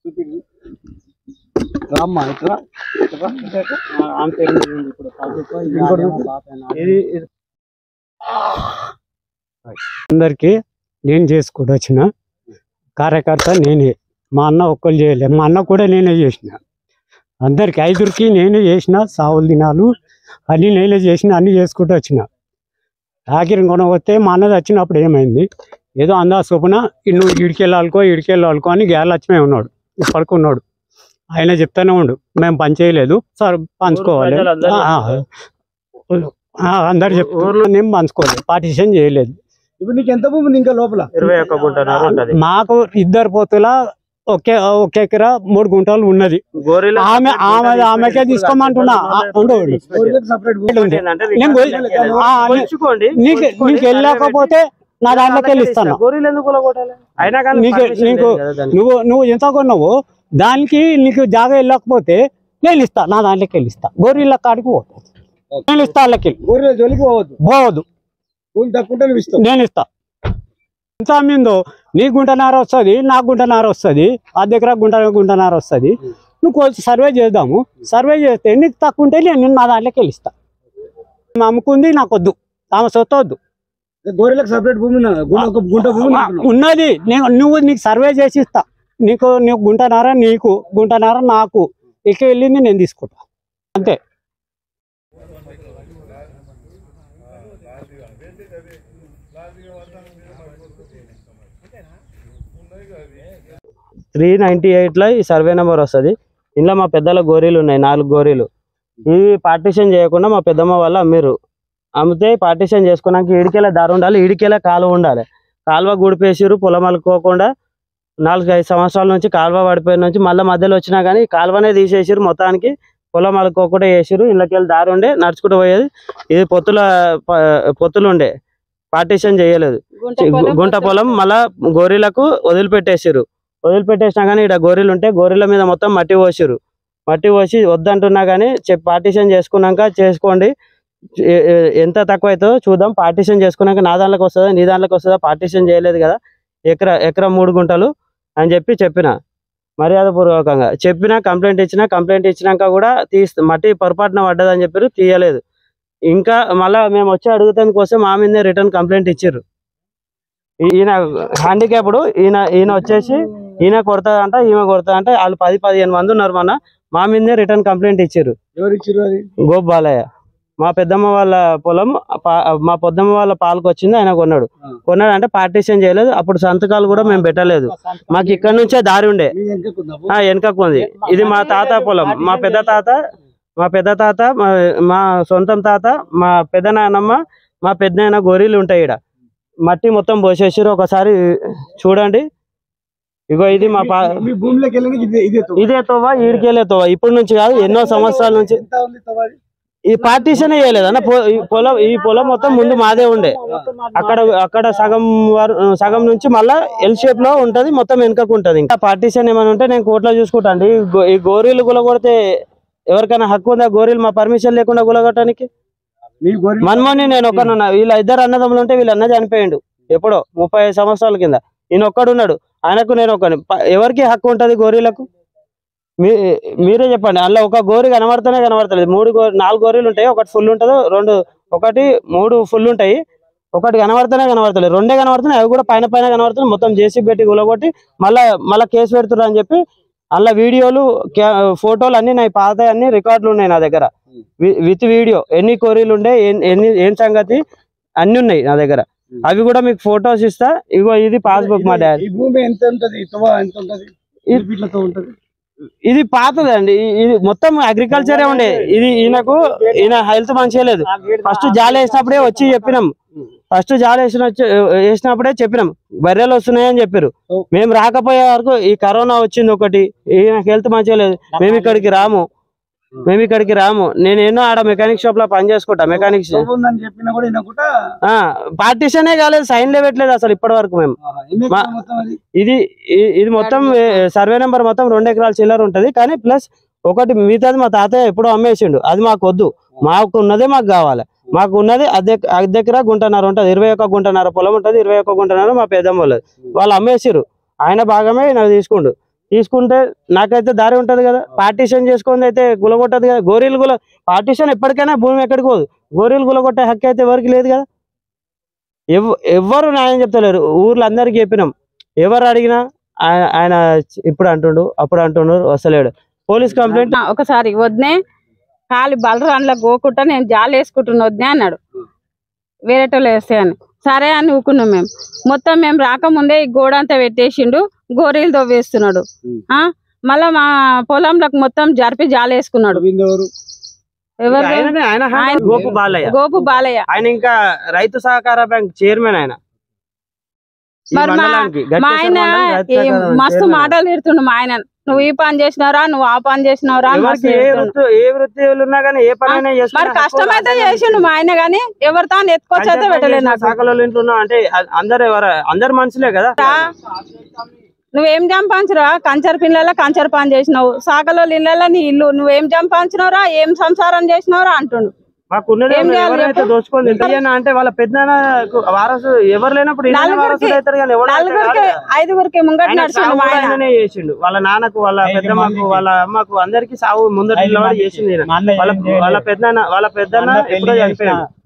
రామ్మా ఇట్లా అందరికి నేను చేసుకుంటూ వచ్చిన కార్యకర్త నేనే. మా అన్న ఒక్కరు చేయలేదు, మా అన్న కూడా నేనే చేసిన. అందరికి ఐదురికి నేనే చేసిన. సావులు దినాలు అన్నీ నేనే చేసిన, అన్నీ చేసుకుంటూ వచ్చిన. ఆఖరి కొనవస్తే మా అన్నది వచ్చినప్పుడు ఏమైంది, ఏదో అందా చొప్పున నువ్వు ఇడికెళ్ళాలనుకో అని గ్యాలక్ష్మే ఉన్నాడు, పడుకున్నాడు. ఆయన చెప్తానే ఉండు, మేము పని చేయలేదు సార్, పంచుకోవాలి అందరు చెప్తారు, నేను పంచుకోలేదు, పార్టిషన్ చేయలేదు. ఇప్పుడు నీకు ఎంత భూమి ఉంది ఇంకా లోపల? 21 గుంటలు. మాకు 2 పోతుల ఒక ఎకరా 3 గుంటలు ఉన్నది. ఆమెకే తీసుకోమంటున్నా. నీకు వెళ్ళకపోతే నా దాంట్లోకి వెళ్ళి ఇస్తాను. నువ్వు ఎంత కొన్నావు దానికి నీకు జాగా వెళ్ళకపోతే నేను ఇస్తా, నా దాంట్లోకి వెళ్ళి ఇస్తా. గోరీల కాడికి పోతుంది, నేను ఇస్తా. వాళ్ళకి గోరీల జోలికి పోవద్దు, నేను ఇస్తా. ఎంత అమ్మిందో నీకు గుంటన్నర వస్తుంది, నాకు గుంటన్నర వస్తుంది, ఆ దగ్గర గుంటన్నర వస్తుంది. నువ్వు సర్వే చేద్దాము, సర్వే చేస్తే నీకు తక్కువ ఉంటే నేను నా దాంట్లోకి వెళ్ళి ఇస్తా. అమ్ముకుంది నాకు వద్దు, ఆమె సొత్తు వద్దు. గోరీలకు సపరేట్ భూమి ఉన్నది, నీకు సర్వే చేసి ఇస్తా. నీకు గుంటన్నర, నీకు గుంటన్నర, నాకు ఇక వెళ్ళింది నేను తీసుకుంటా, అంతే. లో ఈ సర్వే నెంబర్ వస్తుంది. ఇంట్లో మా పెద్దల గోరీలు ఉన్నాయి, 4 గోరీలు. ఇవి పార్టీషన్ చేయకుండా మా పెద్దమ్మ వాళ్ళు అమ్మిరు. అమ్మితే పార్టీషన్ చేసుకున్నాక ఈడికెళ్ళే దారి ఉండాలి, ఈడికెళ్ళే కాలువ ఉండాలి. కాలువ గుడిపేసిరు, పొలం అలుకోకుండా 4-5 సంవత్సరాల నుంచి కాలువ పడిపోయిన నుంచి మళ్ళీ మధ్యలో వచ్చినా కానీ కాలువనే తీసేసిరు. మొత్తానికి పొలం అలుకోకుండా వేసిరు. ఇళ్ళకెళ్ళి దారి ఉండే నడుచుకుంటూ పోయేది. ఇది పొత్తులు ఉండే, పార్టీషన్ చేయలేదు. గుంట పొలం మళ్ళా గోరీలకు వదిలిపెట్టేసిరు. వదిలిపెట్టేసినా కానీ ఇక్కడ గోరీలు ఉంటే గోరీల మీద మొత్తం మట్టి పోసిరు. మట్టి పోసి వద్దంటున్నా కానీ పార్టీషన్ చేసుకున్నాక చేసుకోండి, ఎంత తక్కువ అవుతుందో చూద్దాం. పార్టీషన్ చేసుకున్నాక నా దాంట్లోకి వస్తుందా నీ దాంట్లోకి వస్తుందా, పార్టీషన్ చేయలేదు కదా, ఎకరా 3 గుంటలు అని చెప్పిన మర్యాదపూర్వకంగా చెప్పిన. కంప్లైంట్ ఇచ్చినాక కూడా మట్టి పొరపాటున పడ్డదని చెప్పారు, తీయలేదు. ఇంకా మళ్ళీ మేము వచ్చి అడుగుతాం కోసం మా మీద రిటర్న్ కంప్లైంట్ ఇచ్చారు. ఈయన హ్యాండిక్యాప్డ్, ఈయన వచ్చేసి ఈయన కొడతాదంట, ఈమె కొడతాదంట. వాళ్ళు 10-15 మంది ఉన్నారు. మా మీదనే రిటర్న్ కంప్లైంట్ ఇచ్చారు. గోప్ బాలయ్య. మా పెద్దమ్మ వాళ్ళ పొలం, మా పెద్దమ్మ వాళ్ళ పాలకు వచ్చింది, ఆయన కొన్నాడు అంటే పార్టీషన్ చేయలేదు. అప్పుడు సంతకాలు కూడా మేము పెట్టలేదు. మాకు ఇక్కడ నుంచే దారి ఉండే, వెనకకు ఉంది. ఇది మా తాత పొలం, మా పెద్ద తాత, మా సొంతం తాత, మా పెద్ద నాయనమ్మ, మా పెద్దనాయన గోరీలు ఉంటాయి. ఇక్కడ మట్టి మొత్తం పోసేసారు. ఒకసారి చూడండి. ఇగో ఇది మా ఇదే తోవా, ఈడికెళ్ళే తోవా. ఇప్పటి నుంచి కాదు, ఎన్నో సంవత్సరాల నుంచి. ఈ పార్టీషన్ చేయలేదన్న ఈ పొలం మొత్తం ముందు మాదే ఉండే. అక్కడ సగం నుంచి మళ్ళా ఎల్ షేప్ లో ఉంటది, మొత్తం వెనుకకు ఉంటది. ఇంకా పార్టీషన్ ఏమైనా ఉంటే నేను కోర్టులో చూసుకుంటా అండి. ఈ గోరీలు గులగొడితే ఎవరికైనా హక్కు ఉందా? గోరీలు మా పర్మిషన్ లేకుండా గులగొట్టడానికి? మన్మోని నేను ఒక్కనున్నా. వీళ్ళ 2 అన్నదమ్ములు ఉంటే వీళ్ళ అన్న చనిపోయిండు ఎప్పుడో 35 సంవత్సరాల కింద. ఈయన ఒక్కడున్నాడు, ఆయనకు నేను ఒక్కని. ఎవరికి హక్కు ఉంటది గోరీలకు? మీరే చెప్పండి. అలా ఒక గోరీ కనబడతలేదు. 4 గోరీలు ఉంటాయి, ఒకటి ఫుల్ ఉంటది, 3 ఫుల్ ఉంటాయి, ఒకటి కనబడతలేదు, 2 కనబడుతున్నాయి. అవి కూడా పైన కనబడుతున్నాయి. మొత్తం జేసీబీ పెట్టి గులగొట్టి మళ్ళా కేసు పెడుతున్నారు అని చెప్పి అలా వీడియోలు, ఫోటోలు అన్ని నా పాత అన్ని రికార్డులు ఉన్నాయి నా దగ్గర, విత్ వీడియో. ఎన్ని కోరీలు ఉండే, ఏం సంగతి అన్ని ఉన్నాయి నా దగ్గర. అవి కూడా మీకు ఫోటోస్ ఇస్తా. ఇగో ఇది పాస్బుక్. మా డాడీ ఇది పాతదండి, ఇది మొత్తం అగ్రికల్చరే ఉండే. ఇది ఈయన హెల్త్ మంచిగా లేదు. ఫస్ట్ జాలి వేసినప్పుడే వచ్చి చెప్పినాం. వేసినప్పుడే చెప్పినాం బర్రెలు వస్తున్నాయని చెప్పారు. మేము రాకపోయే వరకు ఈ కరోనా వచ్చింది ఒకటి, ఈయన హెల్త్ మంచిగా లేదు. మేము ఇక్కడికి రాము. నేను ఎన్నో ఆడ మెకానిక్ షాప్ లో పని చేసుకుంటా. మెకానిక్ పార్టీషనే కాలేదు, సైన్లే పెట్టలేదు అసలు ఇప్పటి వరకు. మేము ఇది మొత్తం సర్వే నెంబర్ మొత్తం 2 ఎకరాల చిల్లర ఉంటది. కానీ ప్లస్ ఒకటి మిగతాది మా తాతయ్య ఎప్పుడో అమ్మేసిండు. అది మాకు వద్దు, మాకు ఉన్నదే మాకు కావాలి. మాకు ఉన్నది దగ్గర 1.5 గుంట ఉంటది, 21 గుంటన్నర పొలం ఉంటది. 21 గుంటన్నర మా పెద్దమ్మ వాళ్ళు అమ్మేసిరు. ఆయన భాగమే నాకు తీసుకుండు. తీసుకుంటే నాకైతే దారి ఉంటది కదా. పార్టీషన్ చేసుకుంది అయితే గులగొట్టదు కదా. గోరీలు పార్టీషన్ ఎప్పటికైనా భూమి ఎక్కడికి పోదు. గోరీలు గులగొట్టే హక్కు అయితే ఎవరికి లేదు కదా. ఎవ్వరు న్యాయం చెప్తలేరు. ఊర్లో అందరికి చెప్పినాం, ఎవరు అడిగినా ఆయన ఇప్పుడు అంటుండు అప్పుడు అంటుండు వస్తలేడు. పోలీస్ కంప్లైంట్ ఒకసారి వద్దే కాలి బలరాన్లో గోకుంటా నేను జాలు వేసుకుంటున్నా వద్దే అన్నాడు, వేరేటోళ్ళు వేస్తే అని. సరే అని ఊకున్నాం మేము. మొత్తం మేము రాకముందే ఈ గోడ అంతా పెట్టేసిండు, గోరీలు తవ్వేస్తున్నాడు. మళ్ళా మా పొలంలోకి మొత్తం జరిపి జాలు వేసుకున్నాడు. ఎవరు? గోపు బాలయ్య. ఆయన ఇంకా రైతు సహకార బ్యాంక్ చైర్మన్ ఆయన. మరి మా ఆయన మస్తు మాటలు తిడుతుండు. మా ఆయన నువ్వు ఈ పని చేసినవరా, నువ్వు ఆ పని చేసినవరా. మరి కష్టమైతే చేసిండు మా ఆయన, గానీ ఎవరితో ఎత్తుకొచ్చి అయితే పెట్టలేదు. అందరు మనుషులే కదా. నువ్వేం సంపాదించరా? కంచర్ పిల్లల కంచర్ పని చేసినావు, సాకలో ఇళ్ళ నీ ఇల్లు నువ్వేం సంపాదించినవరా, ఏం సంసారం చేసినవరా అంటుండు. దోచుకోండి అంటే వాళ్ళ పెద్ద వారసు ఎవరు లేనప్పుడు ఐదుగురికి ముంగట చేసిండు. వాళ్ళ నాన్నకు, వాళ్ళ పెద్దమ్మకు, వాళ్ళ అమ్మకు అందరికి సాగు ముందర చేసింది. వాళ్ళ పెద్ద ఎప్పుడో చనిపోయాడు.